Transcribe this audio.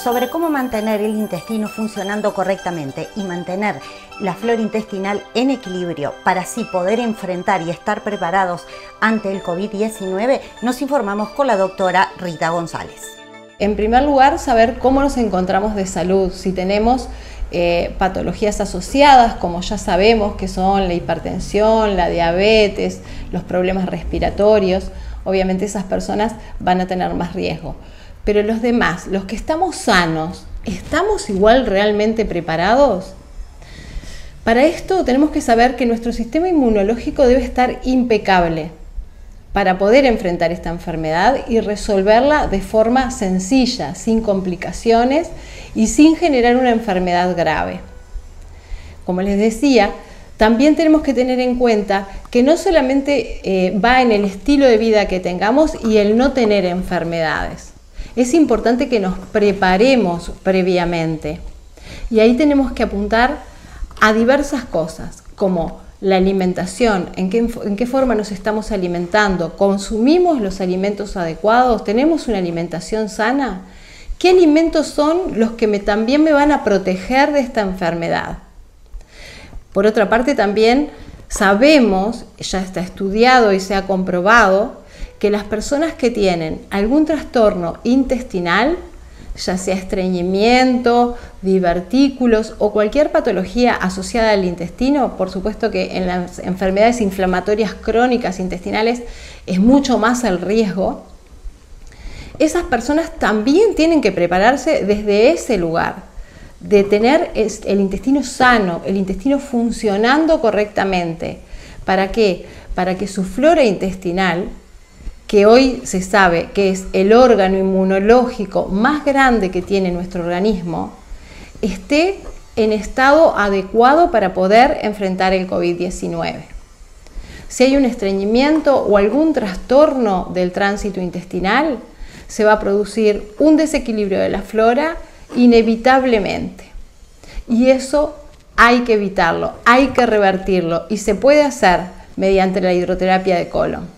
sobre cómo mantener el intestino funcionando correctamente y mantener la flora intestinal en equilibrio para así poder enfrentar y estar preparados ante el COVID-19, nos informamos con la doctora Rita González. En primer lugar, saber cómo nos encontramos de salud, si tenemos patologías asociadas, como ya sabemos que son la hipertensión, la diabetes, los problemas respiratorios. Obviamente esas personas van a tener más riesgo. Pero los demás, los que estamos sanos, ¿estamos igual realmente preparados? Para esto tenemos que saber que nuestro sistema inmunológico debe estar impecable para poder enfrentar esta enfermedad y resolverla de forma sencilla, sin complicaciones y sin generar una enfermedad grave. Como les decía, también tenemos que tener en cuenta que no solamente va en el estilo de vida que tengamos y el no tener enfermedades. Es importante que nos preparemos previamente y ahí tenemos que apuntar a diversas cosas, como la alimentación, en qué forma nos estamos alimentando, consumimos los alimentos adecuados, tenemos una alimentación sana, qué alimentos son los que también me van a proteger de esta enfermedad. Por otra parte, también sabemos, ya está estudiado y se ha comprobado, que las personas que tienen algún trastorno intestinal, ya sea estreñimiento, divertículos o cualquier patología asociada al intestino, por supuesto que en las enfermedades inflamatorias crónicas intestinales es mucho más el riesgo, esas personas también tienen que prepararse desde ese lugar, de tener el intestino sano, el intestino funcionando correctamente. ¿Para qué? Para que su flora intestinal, que hoy se sabe que es el órgano inmunológico más grande que tiene nuestro organismo, esté en estado adecuado para poder enfrentar el COVID-19. Si hay un estreñimiento o algún trastorno del tránsito intestinal, se va a producir un desequilibrio de la flora inevitablemente. Y eso hay que evitarlo, hay que revertirlo y se puede hacer mediante la hidroterapia de colon.